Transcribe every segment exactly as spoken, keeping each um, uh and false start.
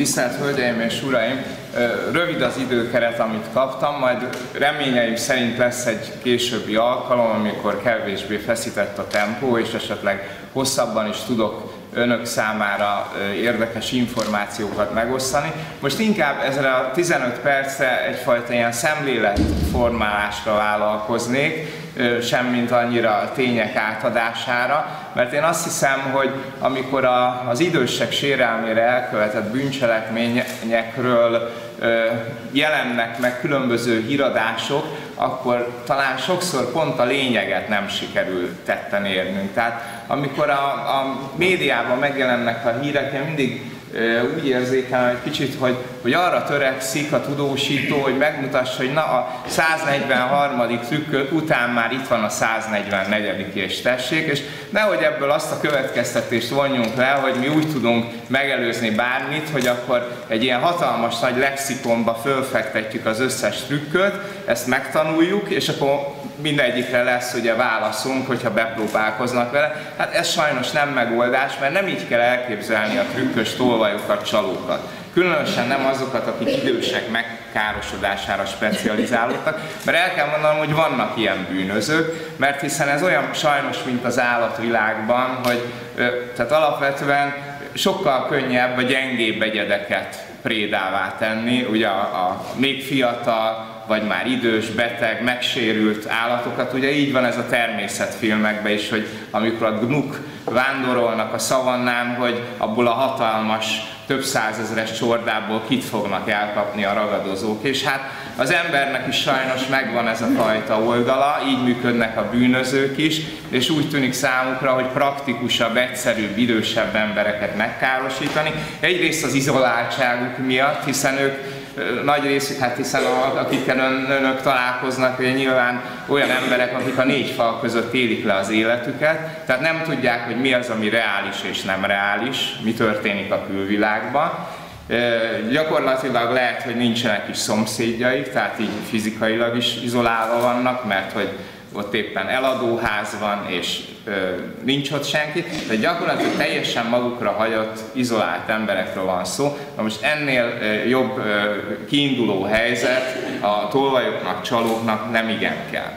Tisztelt Hölgyeim és Uraim! Rövid az időkeret, amit kaptam, majd reményeim szerint lesz egy későbbi alkalom, amikor kevésbé feszített a tempó, és esetleg hosszabban is tudok önök számára érdekes információkat megosztani. Most inkább ezre a tizenöt percre egyfajta ilyen szemléletformálásra vállalkoznék, semmint annyira a tények átadására, mert én azt hiszem, hogy amikor a, az idősek sérelmére elkövetett bűncselekményekről jelennek meg különböző híradások, akkor talán sokszor pont a lényeget nem sikerül tetten érnünk. Tehát amikor a, a médiában megjelennek a hírek, én mindig úgy érzékelem egy kicsit, hogy, hogy arra törekszik a tudósító, hogy megmutassa, hogy na a száznegyvenharmadik trükk után már itt van a száznegyvennegyedik és tessék, és nehogy ebből azt a következtetést vonjunk le, hogy mi úgy tudunk megelőzni bármit, hogy akkor egy ilyen hatalmas nagy lexikonba fölfektetjük az összes trükköt, ezt megtanuljuk, és akkor mindegyikre lesz ugye válaszunk, hogyha bepróbálkoznak vele. Hát ez sajnos nem megoldás, mert nem így kell elképzelni a trükkös tolvajokat, csalókat. Különösen nem azokat, akik idősek megkárosodására specializálódtak, mert el kell mondanom, hogy vannak ilyen bűnözők, mert hiszen ez olyan sajnos, mint az állatvilágban, hogy tehát alapvetően sokkal könnyebb a gyengébb egyedeket prédává tenni, ugye a, a még fiatal, vagy már idős, beteg, megsérült állatokat. Ugye így van ez a természetfilmekben is, hogy amikor a gnuk vándorolnak a szavannán, hogy abból a hatalmas, több százezres csordából kit fognak elkapni a ragadozók. És hát az embernek is sajnos megvan ez a fajta oldala, így működnek a bűnözők is, és úgy tűnik számukra, hogy praktikusabb, egyszerűbb, idősebb embereket megkárosítani. Egyrészt az izoláltságuk miatt, hiszen ők nagy részük, hát hiszen a, akikkel ön, önök találkoznak, ugye nyilván olyan emberek, akik a négy fal között élik le az életüket, tehát nem tudják, hogy mi az, ami reális és nem reális, mi történik a külvilágban. E, gyakorlatilag lehet, hogy nincsenek is szomszédjaik, tehát így fizikailag is izolálva vannak, mert hogy ott éppen eladóház van, és ö, nincs ott senki, de gyakorlatilag teljesen magukra hagyott, izolált emberekről van szó. Na most ennél ö, jobb ö, kiinduló helyzet a tolvajoknak, csalóknak nem igen kell.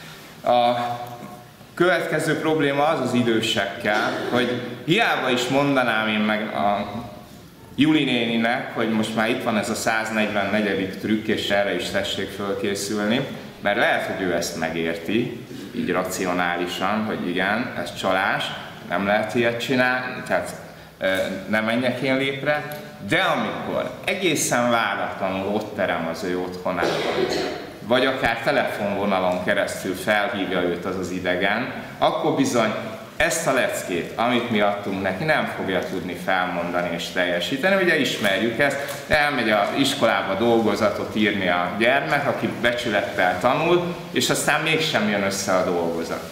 A következő probléma az az idősekkel, hogy hiába is mondanám én meg a Juli néninek, hogy most már itt van ez a száznegyvennegyedik trükk, és erre is tessék fölkészülni, mert lehet, hogy ő ezt megérti, így racionálisan, hogy igen, ez csalás, nem lehet ilyet csinálni, tehát nem menjek én lépre, de amikor egészen váratlanul ott terem az ő otthonában, vagy akár telefonvonalon keresztül felhívja őt az az idegen, akkor bizony ezt a leckét, amit mi adtunk neki, nem fogja tudni felmondani és teljesíteni. Ugye ismerjük ezt, elmegy az iskolába dolgozatot írni a gyermek, aki becsülettel tanul, és aztán mégsem jön össze a dolgozat.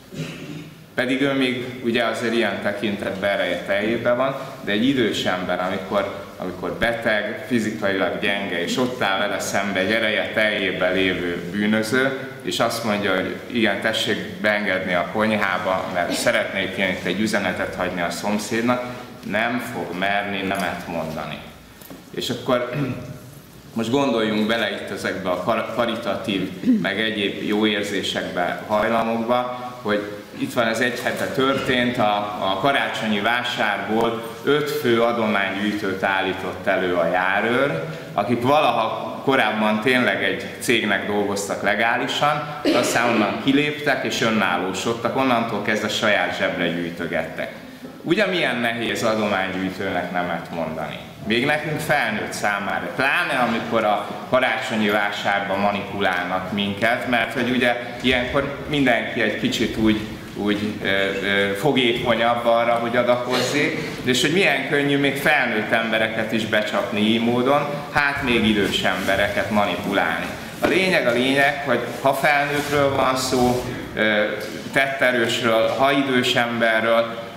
Pedig ő még ugye azért ilyen tekintetben ereje teljében van, de egy idős ember, amikor, amikor beteg, fizikailag gyenge, és ott áll vele szembe egy ereje teljében lévő bűnöző, és azt mondja, hogy igen, tessék beengedni a konyhába, mert szeretnék én itt egy üzenetet hagyni a szomszédnak, nem fog merni nemet mondani. És akkor most gondoljunk bele itt ezekbe a karitatív, meg egyéb jó érzésekbe, hajlamokba, hogy itt van, ez egy hete történt, a, a karácsonyi vásárból öt fő adománygyűjtőt állított elő a járőr, akik valaha korábban tényleg egy cégnek dolgoztak legálisan, aztán onnan kiléptek és önállósodtak, onnantól kezdve saját zsebre gyűjtögettek. Ugye milyen nehéz adománygyűjtőnek nemet mondani? Még nekünk felnőtt számára, pláne amikor a karácsonyi vásárban manipulálnak minket, mert hogy ugye ilyenkor mindenki egy kicsit úgy, úgy ö, ö, fogékonyabb arra, hogy adakozzék, és hogy milyen könnyű még felnőtt embereket is becsapni így módon, hát még idős embereket manipulálni. A lényeg a lényeg, hogy ha felnőttről van szó, tetterősről, ha idős emberről,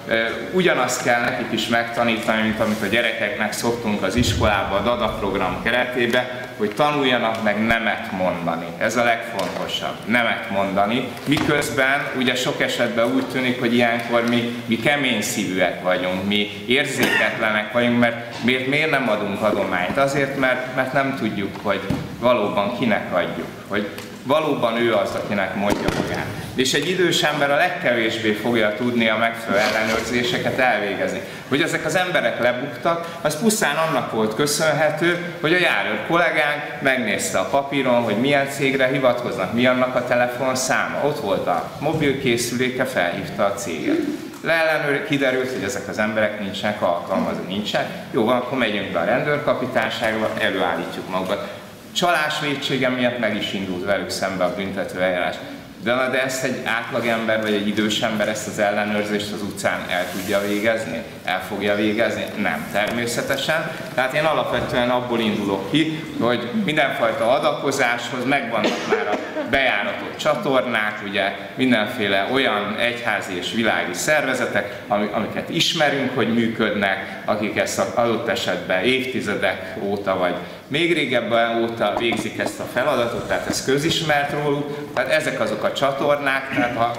ugyanazt kell nekik is megtanítani, mint amit a gyerekeknek szoktunk az iskolában, a DADA program keretében, hogy tanuljanak meg nemet mondani. Ez a legfontosabb, nemet mondani. Miközben ugye sok esetben úgy tűnik, hogy ilyenkor mi, mi kemény szívűek vagyunk, mi érzéketlenek vagyunk, mert miért, miért nem adunk adományt? Azért, mert, mert nem tudjuk, hogy valóban kinek adjuk, hogy valóban ő az, akinek mondja magát. És egy idős ember a legkevésbé fogja tudni a megfelelő ellenőrzéseket elvégezni. Hogy ezek az emberek lebuktak, az pusztán annak volt köszönhető, hogy a járőr kollégánk megnézte a papíron, hogy milyen cégre hivatkoznak, mi annak a telefonszáma. Ott volt a mobilkészüléke, felhívta a céget. Leellenőr, kiderült, hogy ezek az emberek nincsenek alkalmazva, nincsenek. Jó van, akkor megyünk be a rendőrkapitányságba, előállítjuk magunkat. Csalás vétsége miatt meg is indult velük szembe a büntető eljárás. De, de ezt egy átlagember vagy egy idős ember ezt az ellenőrzést az utcán el tudja végezni? El fogja végezni? Nem, természetesen. Tehát én alapvetően abból indulok ki, hogy mindenfajta adakozáshoz megvannak már a bejáratott csatornák, ugye mindenféle olyan egyházi és világi szervezetek, amiket ismerünk, hogy működnek, akik ezt az adott esetben évtizedek óta vagy még régebben óta végzik ezt a feladatot, tehát ez közismert róluk, tehát ezek azok a csatornák, tehát ha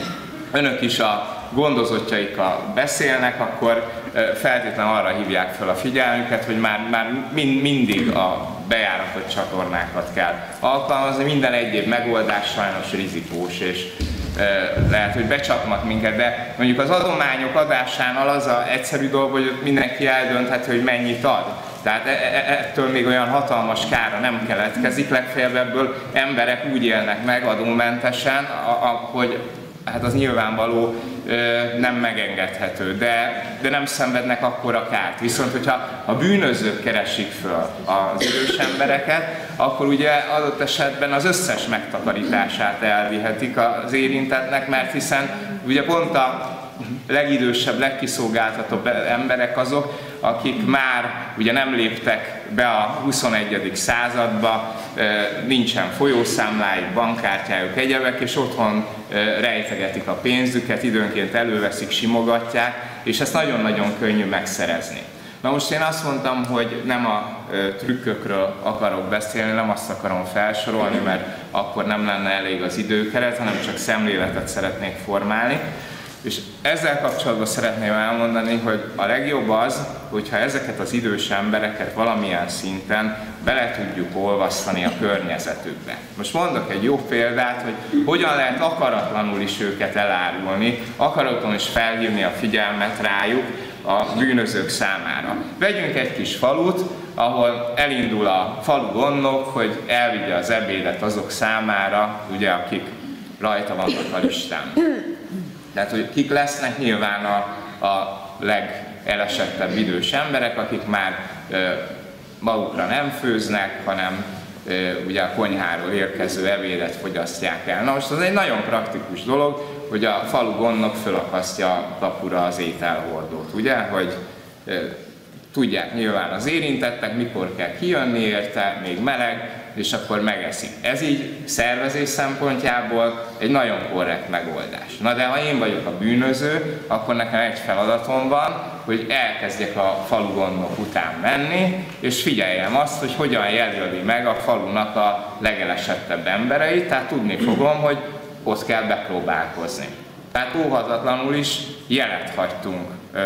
önök is a gondozottjaikkal beszélnek, akkor feltétlenül arra hívják fel a figyelmüket, hogy már, már mind, mindig a bejáratott csatornákat kell alkalmazni, minden egyéb megoldás sajnos rizikós, és lehet, hogy becsapnak minket, de mondjuk az adományok adásánál az az egyszerű dolog, hogy mindenki eldöntheti, hogy mennyit ad. Tehát ettől még olyan hatalmas kára nem keletkezik, legfeljebb ebből emberek úgy élnek meg adómentesen, hogy hát az nyilvánvaló nem megengedhető, de, de nem szenvednek akkora kárt. Viszont, hogyha a bűnözők keresik föl az idős embereket, akkor ugye adott esetben az összes megtakarítását elvihetik az érintettnek, mert hiszen ugye pont a legidősebb, legkiszolgáltatóbb emberek azok, akik már ugye nem léptek be a huszonegyedik századba, nincsen folyószámlájuk, bankkártyájuk, egyebek, és otthon rejtegetik a pénzüket, időnként előveszik, simogatják, és ezt nagyon-nagyon könnyű megszerezni. Na most én azt mondtam, hogy nem a trükkökről akarok beszélni, nem azt akarom felsorolni, mert akkor nem lenne elég az időkeret, hanem csak szemléletet szeretnék formálni. És ezzel kapcsolatban szeretném elmondani, hogy a legjobb az, hogyha ezeket az idős embereket valamilyen szinten bele tudjuk olvasztani a környezetükbe. Most mondok egy jó példát, hogy hogyan lehet akaratlanul is őket elárulni, akaratlanul is felhívni a figyelmet rájuk a bűnözők számára. Vegyünk egy kis falut, ahol elindul a falu gondnok, hogy elvigye az ebédet azok számára, ugye, akik rajta vannak a listán. Tehát, hogy kik lesznek, nyilván a, a legelesettebb idős emberek, akik már e, magukra nem főznek, hanem e, ugye a konyháról érkező ebédet fogyasztják el. Na most az egy nagyon praktikus dolog, hogy a falu gondnok fölakasztja a kapura az ételhordót, ugye, hogy e, tudják nyilván az érintettek, mikor kell kijönni érte, még meleg, és akkor megeszik. Ez így szervezés szempontjából egy nagyon korrekt megoldás. Na de ha én vagyok a bűnöző, akkor nekem egy feladatom van, hogy elkezdjek a falu gondnok után menni, és figyeljem azt, hogy hogyan jelöli meg a falunak a legelesettebb embereit, tehát tudni fogom, hogy ott kell bepróbálkozni. Tehát óhatatlanul is jelet hagytunk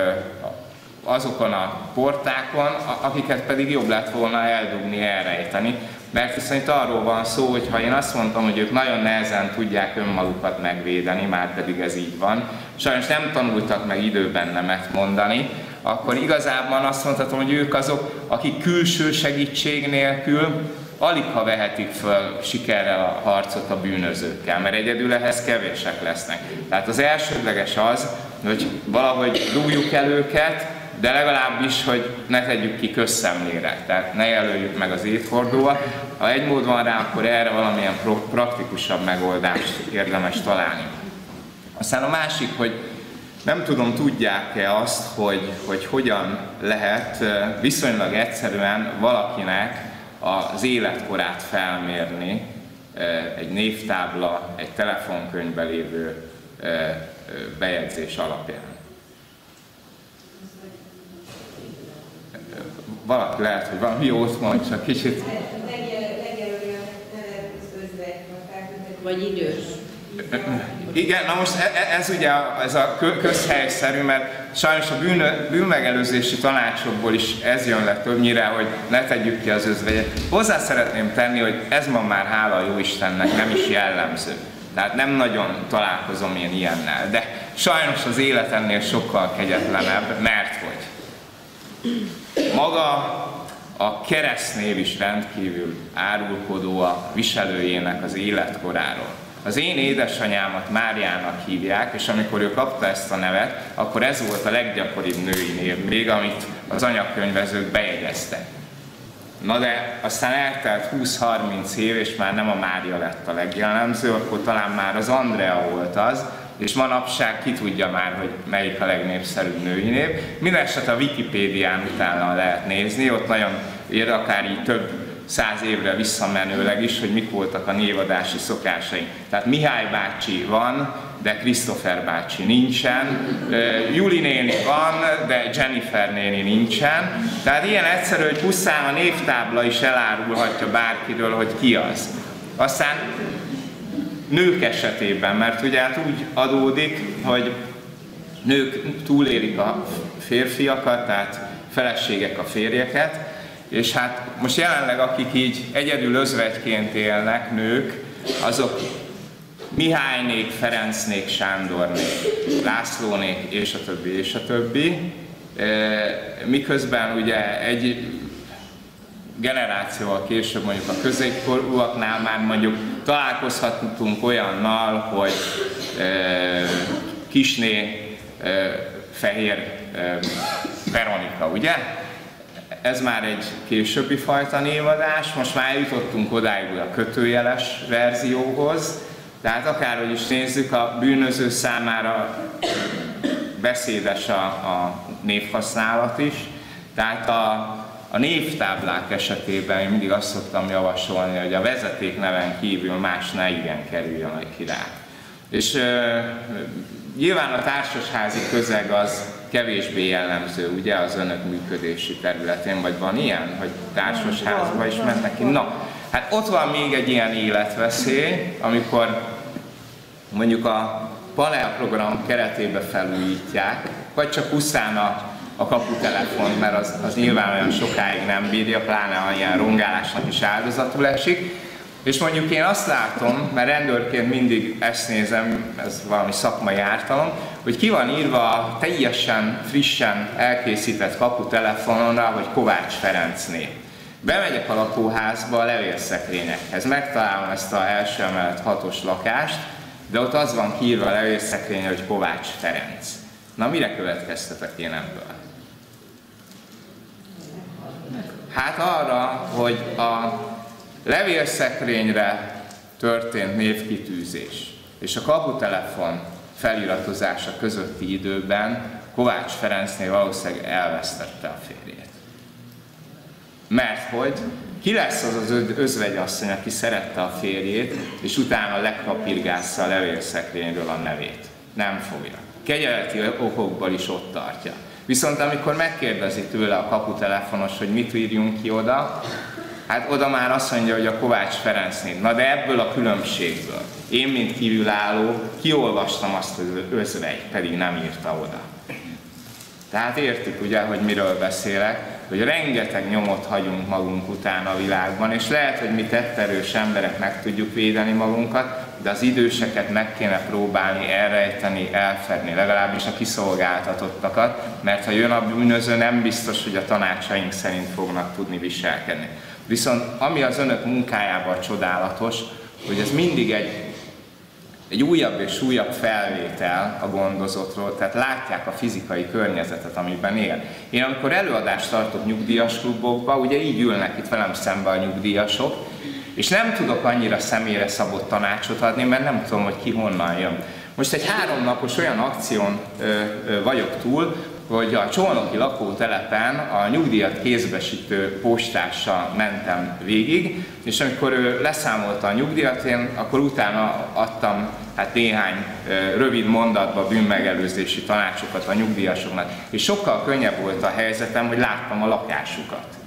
azokon a portákon, akiket pedig jobb lett volna eldugni, elrejteni. Mert hiszen itt arról van szó, hogy ha én azt mondtam, hogy ők nagyon nehezen tudják önmagukat megvédeni, már pedig ez így van, sajnos nem tanultak meg időben nemet mondani, akkor igazából azt mondhatom, hogy ők azok, akik külső segítség nélkül aligha vehetik föl sikerrel a harcot a bűnözőkkel, mert egyedül ehhez kevések lesznek. Tehát az elsődleges az, hogy valahogy rúgjuk el őket, de legalábbis, hogy ne tegyük ki közszemlére, tehát ne jelöljük meg az éthordóval. Ha egy mód van rá, akkor erre valamilyen praktikusabb megoldást érdemes találni. Aztán a másik, hogy nem tudom, tudják-e azt, hogy, hogy hogyan lehet viszonylag egyszerűen valakinek az életkorát felmérni egy névtábla, egy telefonkönyvben lévő bejegyzés alapján. valaki lehet, hogy valami jót mond, csak kicsit... Vagy idős. Igen, na most ez ugye ez a közhelyszerű, mert sajnos a bűn, bűnmegelőzési tanácsokból is ez jön le többnyire, hogy ne tegyük ki az özvegyet. Hozzá szeretném tenni, hogy ez ma már hála jó Istennek nem is jellemző. Tehát nem nagyon találkozom én ilyennel, de sajnos az élet ennél sokkal kegyetlenebb, mert hogy maga a keresztnév is rendkívül árulkodó a viselőjének az életkoráról. Az én édesanyámat Máriának hívják, és amikor ő kapta ezt a nevet, akkor ez volt a leggyakoribb női név, még amit az anyakönyvezők bejegyeztek. Na de aztán eltelt húsz-harminc év, és már nem a Mária lett a legjellemző, akkor talán már az Andrea volt az, és manapság ki tudja már, hogy melyik a legnépszerűbb női név. Mindenesetre a Wikipédián utána lehet nézni, ott nagyon ér, akár így több száz évre visszamenőleg is, hogy mik voltak a névadási szokásaink. Tehát Mihály bácsi van, de Christopher bácsi nincsen, Juli néni van, de Jennifer néni nincsen. Tehát ilyen egyszerű, hogy pusztán a névtábla is elárulhatja bárkiről, hogy ki az. Aztán nők esetében, mert ugye hát úgy adódik, hogy nők túlélik a férfiakat, tehát feleségek a férjeket, és hát most jelenleg akik így egyedül özvegyként élnek, nők, azok Mihálynék, Ferencnék, Sándornék, Lászlónék, és a többi, és a többi. Miközben ugye egy generációval később, mondjuk a középkorúaknál már mondjuk találkozhatunk olyannal, hogy Kisné Fehér Veronika, ugye? Ez már egy későbbi fajta névadás, most már eljutottunk odáig a kötőjeles verzióhoz, tehát akárhogy is nézzük, a bűnöző számára beszédes a, a névhasználat is, tehát a, a névtáblák esetében én mindig azt szoktam javasolni, hogy a vezetékneven kívül más ne igen kerüljön ki rá. És e, nyilván a társasházi közeg az kevésbé jellemző, ugye, az önök működési területén, vagy van ilyen, hogy társasházba is mennek ki? Na, hát ott van még egy ilyen életveszély, amikor mondjuk a panelprogram keretébe felújítják, vagy csak pusztán a, a kaputelefon, mert az, az nyilván olyan sokáig nem bírja, pláne ha ilyen rongálásnak is áldozatul esik. És mondjuk én azt látom, mert rendőrként mindig ezt nézem, ez valami szakmai ártalom, hogy ki van írva a teljesen frissen elkészített kaputelefonomra, hogy Kovács Ferenc név. Bemegyek a lakóházba a levélszekrényekhez, megtalálom ezt az első emelet hatos lakást, de ott az van kiírva a levélszekrényre, hogy Kovács Ferenc. Na, mire következtetek én ebből? Hát arra, hogy a levélszekrényre történt névkitűzés és a kaputelefon feliratozása közötti időben Kovács Ferencnél valószínűleg elvesztette a férjét. Mert hogy ki lesz az az özvegyasszony, aki szerette a férjét, és utána lekapirgásza a levélszekrényről a nevét? Nem fogja. Kegyeleti okokból is ott tartja. Viszont amikor megkérdezi tőle a kaputelefonos, hogy mit írjunk ki oda, hát oda már azt mondja, hogy a Kovács Ferenc név. Na de ebből a különbségből én, mint kívülálló, kiolvastam azt, hogy özvegy, pedig nem írta oda. Tehát értük ugye, hogy miről beszélek, hogy rengeteg nyomot hagyunk magunk után a világban, és lehet, hogy mi tetterős emberek meg tudjuk védeni magunkat, de az időseket meg kéne próbálni elrejteni, elfedni, legalábbis a kiszolgáltatottakat, mert ha jön a bűnöző, nem biztos, hogy a tanácsaink szerint fognak tudni viselkedni. Viszont ami az önök munkájában csodálatos, hogy ez mindig egy, egy újabb és újabb felvétel a gondozottról, tehát látják a fizikai környezetet, amiben él. Én amikor előadást tartok nyugdíjas klubokba, ugye így ülnek itt velem szembe a nyugdíjasok, és nem tudok annyira személyre szabott tanácsot adni, mert nem tudom, hogy ki honnan jön. Most egy háromnapos olyan akción ö, ö, vagyok túl, hogy a csolnoki lakótelepen a nyugdíjat kézbesítő postással mentem végig, és amikor ő leszámolta a nyugdíjat, én akkor utána adtam hát néhány rövid mondatba bűnmegelőzési tanácsokat a nyugdíjasoknak, és sokkal könnyebb volt a helyzetem, hogy láttam a lakásukat.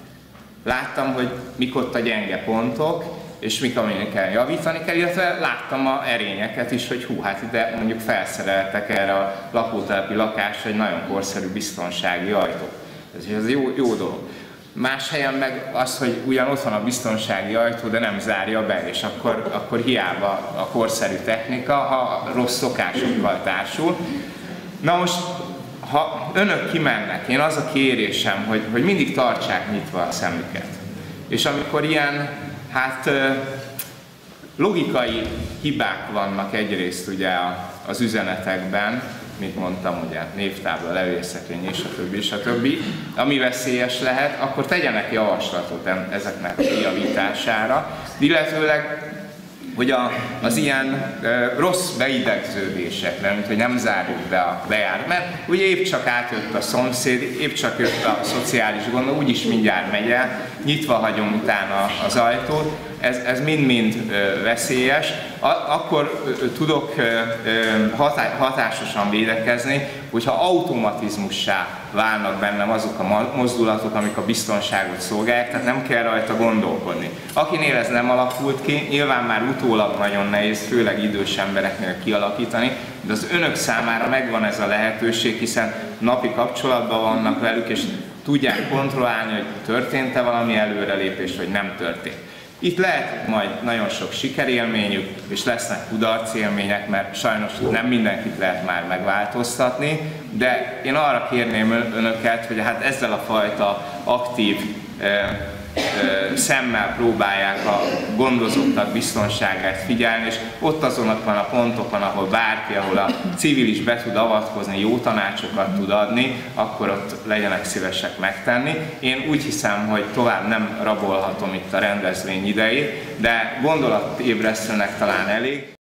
Láttam, hogy mik ott a gyenge pontok, és mik, amiket javítani kell, illetve láttam a erényeket is, hogy hú, hát ide mondjuk felszereltek erre a lakótelepi lakásra egy nagyon korszerű biztonsági ajtót. Ez jó, jó dolog. Más helyen meg az, hogy ugyan ott van a biztonsági ajtó, de nem zárja be, és akkor, akkor hiába a korszerű technika, ha rossz szokásokkal társul. Na most, ha önök kimennek, én az a kérésem, hogy, hogy mindig tartsák nyitva a szemüket. És amikor ilyen, hát logikai hibák vannak egyrészt ugye az üzenetekben, mint mondtam, ugye névtábla, levélszekrény és a többi, és a többi, ami veszélyes lehet, akkor tegyenek javaslatot ezeknek a kijavítására, illetőleg, hogy a, az ilyen e, rossz beidegződésekre, mint hogy nem zárjuk be a bejárat, mert ugye épp csak átjött a szomszéd, épp csak jött a szociális gond, úgyis mindjárt megy el, nyitva hagyom utána az ajtót, ez mind-mind veszélyes. A, akkor ö, tudok ö, hatá, hatásosan védekezni, hogyha automatizmussá válnak bennem azok a mozdulatok, amik a biztonságot szolgálják, tehát nem kell rajta gondolkodni. Akinél ez nem alakult ki, nyilván már utólag nagyon nehéz, főleg idős embereknél kialakítani, de az önök számára megvan ez a lehetőség, hiszen napi kapcsolatban vannak velük, és tudják kontrollálni, hogy történt-e valami előrelépés, vagy nem történt. Itt lehet majd nagyon sok sikerélményük, és lesznek kudarcélmények, mert sajnos nem mindenkit lehet már megváltoztatni, de én arra kérném önöket, hogy hát ezzel a fajta aktív ö, ö, szemmel próbálják a gondozottak biztonságát figyelni, és ott azonokon a pontokon, ahol bárki, ahol a civil is be tud avatkozni, jó tanácsokat tud adni, akkor ott legyenek szívesek megtenni. Én úgy hiszem, hogy tovább nem rabolhatom itt a rendezvény idejét, de gondolatébresztőnek talán elég.